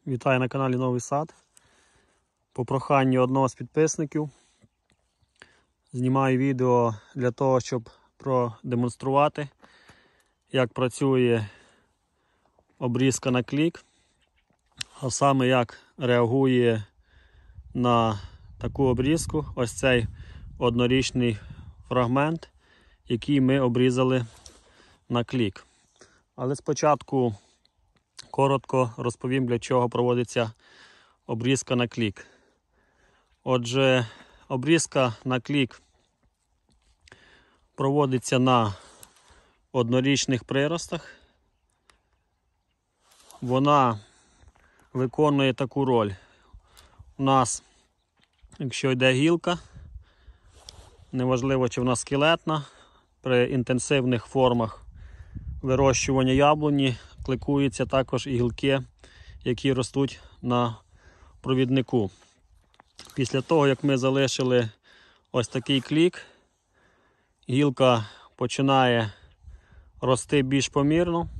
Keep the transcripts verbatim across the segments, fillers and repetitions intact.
Вітаю на каналі Новий Сад. По проханню одного з підписників знімаю відео для того, щоб продемонструвати, як працює обрізка на клік, а саме як реагує на таку обрізку ось цей однорічний фрагмент, який ми обрізали на клік. Але спочатку коротко розповім, для чого проводиться обрізка на клік. Отже, обрізка на клік проводиться на однорічних приростах. Вона виконує таку роль. У нас, якщо йде гілка, неважливо, чи вона скелетна, при інтенсивних формах вирощування яблуні кликуються також і гілки, які ростуть на провіднику. Після того, як ми залишили ось такий клік, гілка починає рости більш помірно,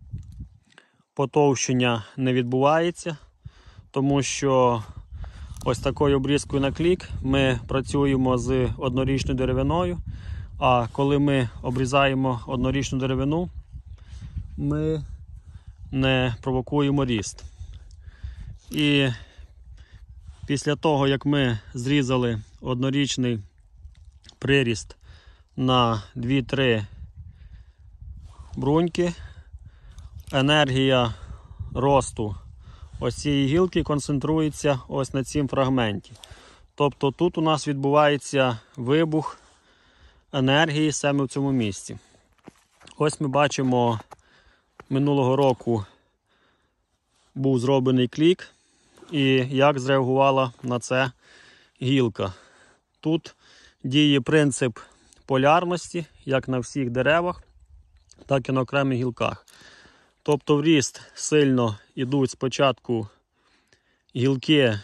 потовщення не відбувається, тому що ось такою обрізкою на клік ми працюємо з однорічною деревиною, а коли ми обрізаємо однорічну деревину, ми не провокуємо ріст. І після того, як ми зрізали однорічний приріст на дві-три бруньки, енергія росту ось цієї гілки концентрується ось на цім фрагменті. Тобто тут у нас відбувається вибух енергії саме в цьому місці. Ось ми бачимо, минулого року був зроблений клік, і як зреагувала на це гілка. Тут діє принцип полярності, як на всіх деревах, так і на окремих гілках. Тобто в ріст сильно йдуть спочатку гілки,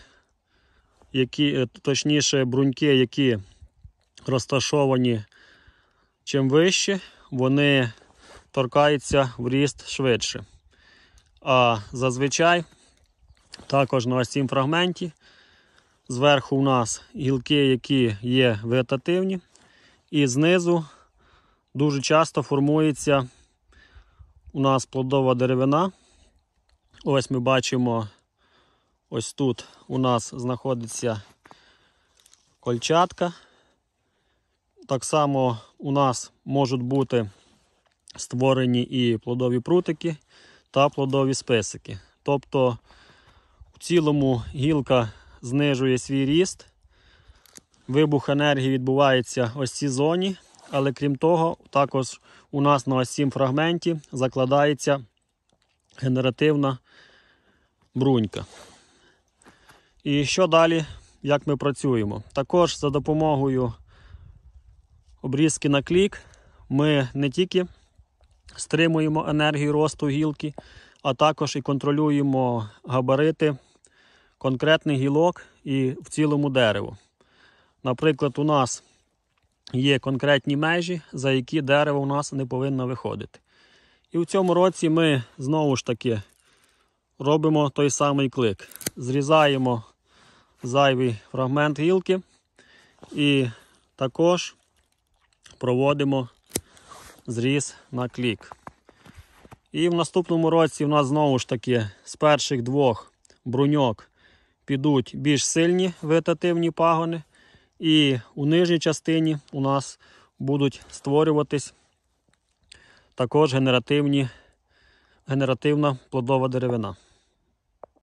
які, точніше бруньки, які розташовані чим вище, вони торкаються в ріст швидше. А зазвичай також на ось цім фрагменті зверху у нас гілки, які є вегетативні, і знизу дуже часто формується у нас плодова деревина. Ось ми бачимо, ось тут у нас знаходиться кольчатка. Так само у нас можуть бути створені і плодові прутики та плодові списики. Тобто в цілому гілка знижує свій ріст, вибух енергії відбувається ось в цій зоні, але крім того, також у нас на ось цім фрагменті закладається генеративна брунька. І що далі, як ми працюємо? Також за допомогою обрізки на клік ми не тільки стримуємо енергію росту гілки, а також і контролюємо габарити конкретних гілок і в цілому дереву. Наприклад, у нас є конкретні межі, за які дерево у нас не повинно виходити. І в цьому році ми знову ж таки робимо той самий клик. Зрізаємо зайвий фрагмент гілки і також проводимо зріз на клік. І в наступному році у нас знову ж таки з перших двох бруньок підуть більш сильні вегетативні пагони, і у нижній частині у нас будуть створюватись також генеративні, генеративна плодова деревина.